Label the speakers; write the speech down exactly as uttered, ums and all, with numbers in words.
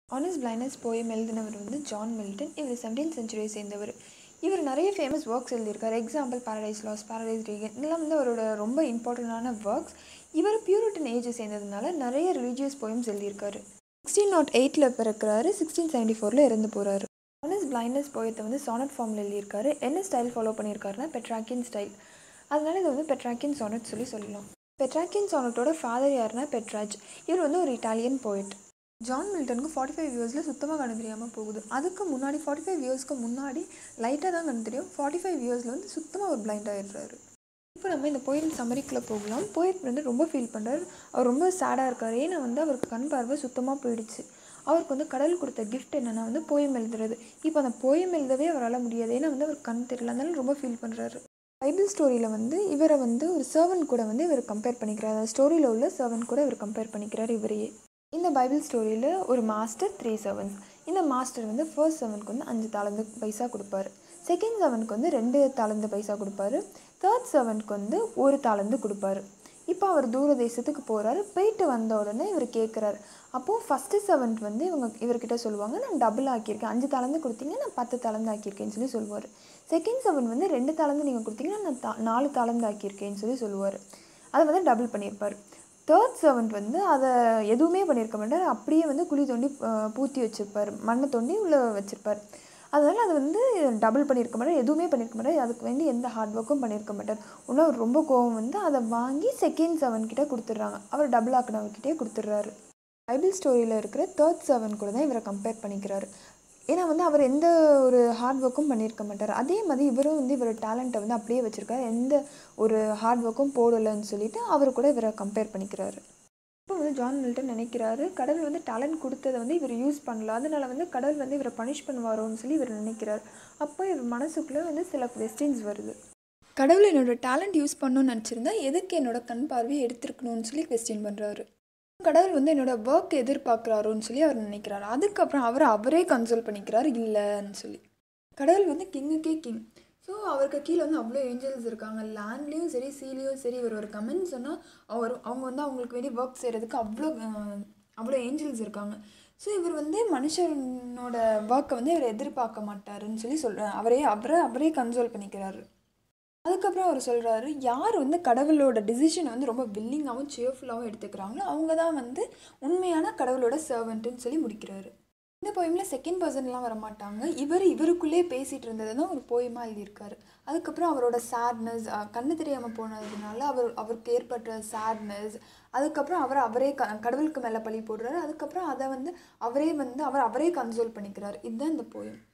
Speaker 1: Anus blindness poem எழுதினவர் வந்து John Milton. இவர் செவன்டீன்த் சென்ச்சுரியை சேர்ந்தவர். இவர் நிறைய ஃபேமஸ் ஒர்க்ஸ் எழுதியிருக்காரு. Example Paradise Lost, Paradise regained, இதெல்லாம் வந்து அவரோட ரொம்ப இம்பார்ட்டண்டான ஒர்க்ஸ். இவர் பியூரிட்டன் ஏஜை சேர்ந்ததுனால நிறைய ரிலீஜியஸ் போயம்ஸ் எழுதியிருக்காரு. சிக்ஸ்டீன் நாட் எயிட்டில் பிறக்கிறாரு, சிக்ஸ்டீன் செவன்டி ஃபோரில் இறந்து போகிறாரு. ஆனஸ் பிளைண்ட்னஸ் போயத்தை வந்து சானட் ஃபார்மில் எழுதியிருக்காரு. என்ன ஸ்டைல் ஃபாலோ பண்ணியிருக்காருன்னா பெட்ராக்கியன் ஸ்டைல். அதனால இதை வந்து பெட்ராக்கியன் சானட் சொல்லி சொல்லலாம். பெட்ராக்கியன் சானட்டோட ஃபாதர் யாருன்னா பெட்ராஜ். இவர் வந்து ஒரு இட்டாலியன் போயட். ஜான் மில்டனுக்கு ஃபார்ட்டி ஃபைவ் இயர்ஸில் சுத்தமாக கண்ணு தெரியாமல் போகுது. அதுக்கு முன்னாடி ஃபார்ட்டி ஃபைவ் இயர்ஸ்க்கு முன்னாடி லைட்டாக தான் கண்ணு தெரியும். ஃபார்ட்டி ஃபைவ் இயர்ஸில் வந்து சுத்தமாக ஒரு பிளைண்ட் ஆகிடுறாரு. இப்போ நம்ம இந்த போயிட் சமரிக்குள்ளே போகலாம். போயிட் வந்து ரொம்ப ஃபீல் பண்ணுறாரு. அவர் ரொம்ப சேடாக இருக்கார். ஏன்னா வந்து அவருக்கு கண் பார்வை சுத்தமாக போயிடுச்சு. அவருக்கு வந்து கடவுள் கொடுத்த கிஃப்ட் என்னென்னா வந்து போயம் எழுதுறது. இப்போ அந்த போயம் எழுதவே அவரால் முடியாது. ஏன்னா வந்து அவருக்கு கண் தெரியல. அதனால ரொம்ப ஃபீல் பண்ணுறாரு. பைபிள் ஸ்டோரியில் வந்து இவரை வந்து ஒரு சர்வன்ட் கூட வந்து இவர் கம்பேர் பண்ணிக்கிறார். அந்த ஸ்டோரியில் உள்ள சர்வன்ட் கூட இவர் கம்பேர் பண்ணிக்கிறார் இவரையே. இந்த பைபிள் ஸ்டோரியில் ஒரு மாஸ்டர், த்ரீ சர்வன்ட்ஸ். இந்த மாஸ்டர் வந்து ஃபர்ஸ்ட் சர்வன்ட்க்கு வந்து அஞ்சு தாளந்து பைசா கொடுப்பாரு. செகண்ட் சர்வன்ட்க்கு வந்து ரெண்டு தாளந்து பைசா கொடுப்பாரு. தேர்ட் சர்வன்ட்க்கு வந்து ஒரு தாளந்து கொடுப்பாரு. இப்போ அவர் தூர தேசத்துக்கு போகிறாரு. போயிட்டு வந்த உடனே இவர் கேட்குறாரு. அப்போது ஃபஸ்ட்டு சர்வன்ட் வந்து இவங்க இவர்கிட்ட சொல்லுவாங்க, நான் டபுள் ஆக்கியிருக்கேன், அஞ்சு தாளந்து கொடுத்தீங்க, நான் பத்து தாளந்து ஆக்கியிருக்கேன்னு சொல்லி சொல்லுவார். செகண்ட் சர்வன்ட் வந்து ரெண்டு தாளந்து நீங்கள் கொடுத்தீங்கன்னா நான் தா நாலு தாளந்து ஆக்கியிருக்கேன்னு சொல்லி சொல்லுவார். அதை வந்து டபுள் பண்ணியிருப்பார். தேர்ட் சர்வன்ட் வந்து அதை எதுவுமே பண்ணியிருக்க மாட்டார். அப்படியே வந்து குழி தோண்டி பூத்தி வச்சுருப்பார், மண்ணை தோண்டி உள்ளே வச்சுருப்பார். அதனால் அது வந்து டபுள் பண்ணியிருக்க மாட்டார், எதுவுமே பண்ணியிருக்க மாட்டார். அதுக்கு வேண்டி எந்த ஹார்ட் ஒர்க்கும் பண்ணியிருக்க மாட்டார். இன்னும் அவர் ரொம்ப கோவம் வந்து அதை வாங்கி செகண்ட் சர்வன்ட் கிட்டே கொடுத்துட்றாங்க. அவர் டபுள் ஆக்கினவர்கிட்டே கொடுத்துட்றாரு. பைபிள் ஸ்டோரியில் இருக்கிற தேர்ட் சர்வன்ட் கூட தான் இவரை கம்பேர் பண்ணிக்கிறாரு. ஏன்னா வந்து அவர் எந்த ஒரு ஹார்ட் ஒர்க்கும் பண்ணியிருக்க மாட்டார். அதே மாதிரி இவரும் வந்து இவர் டேலண்ட்டை வந்து அப்படியே வச்சுருக்காரு. எந்த ஒரு ஹார்ட் ஒர்க்கும் போடலைன்னு சொல்லிட்டு அவர் கூட இவரை கம்பேர் பண்ணிக்கிறாரு. இப்போ வந்து ஜான் மில்டன் நினைக்கிறாரு, கடவுள் வந்து டேலண்ட் கொடுத்ததை வந்து இவர் யூஸ் பண்ணல, அதனால வந்து கடவுள் வந்து இவரை பனிஷ் பண்ணுவாரோன்னு சொல்லி இவர் நினைக்கிறார். அப்போ இவர் மனசுக்குள்ளே வந்து சில கொஸ்டின்ஸ் வருது. கடவுள் என்னோட டேலண்ட் யூஸ் பண்ணணும்னு நினச்சிருந்தா எதுக்கு என்னோட கண் பார்வையை எடுத்துருக்கணும்னு சொல்லி கொஸ்டின் பண்ணுறாரு. கடவுள் வந்து என்னோட ஒர்க் எதிர்பார்க்குறாரோன்னு சொல்லி அவர் நினைக்கிறாரு. அதுக்கப்புறம் அவர் அவரே கன்சோல் பண்ணிக்கிறாரு இல்லைன்னு சொல்லி. கடவுள் வந்து கிங்குக்கே கிங். ஸோ அவருக்கு கீழே வந்து அவ்வளோ ஏஞ்சல்ஸ் இருக்காங்க. லேண்ட்லேயும் சரி சீலையும் சரி. இவர் ஒரு கமெண்ட் சொன்னால் அவர் அவங்க வந்து அவங்களுக்கு வேண்டி ஒர்க் செய்கிறதுக்கு அவ்வளோ அவ்வளோ ஏஞ்சல்ஸ் இருக்காங்க. ஸோ இவர் வந்து மனுஷனோட ஒர்க்கை வந்து இவர் எதிர்பார்க்க மாட்டாருன்னு சொல்லி சொல்கிறார். அவரே அவரை அவரே கன்சோல் பண்ணிக்கிறாரு. அதுக்கப்புறம் அவர் சொல்கிறாரு, யார் வந்து கடவுளோட டிசிஷனை வந்து ரொம்ப வில்லிங்காகவும் சேர்ஃபுல்லாகவும் எடுத்துக்கிறாங்களோ அவங்க தான் வந்து உண்மையான கடவுளோட சர்வெண்ட்டுன்னு சொல்லி முடிக்கிறாரு. இந்த போயமில் செகண்ட் பர்சன்லாம் வரமாட்டாங்க. இவர் இவருக்குள்ளே பேசிகிட்டு இருந்தது தான் ஒரு போயமாக எழுதியிருக்காரு. அதுக்கப்புறம் அவரோட சேட்னஸ், கண்ணு தெரியாமல் போனதுனால அவர் அவருக்கு ஏற்பட்ட சேட்னஸ், அதுக்கப்புறம் அவர் அவரே க கடவுளுக்கு மேலே பழி போடுறாரு. அதுக்கப்புறம் அதை வந்து அவரே வந்து அவர் அவரே கன்சோல் பண்ணிக்கிறார். இதுதான் இந்த போயம்.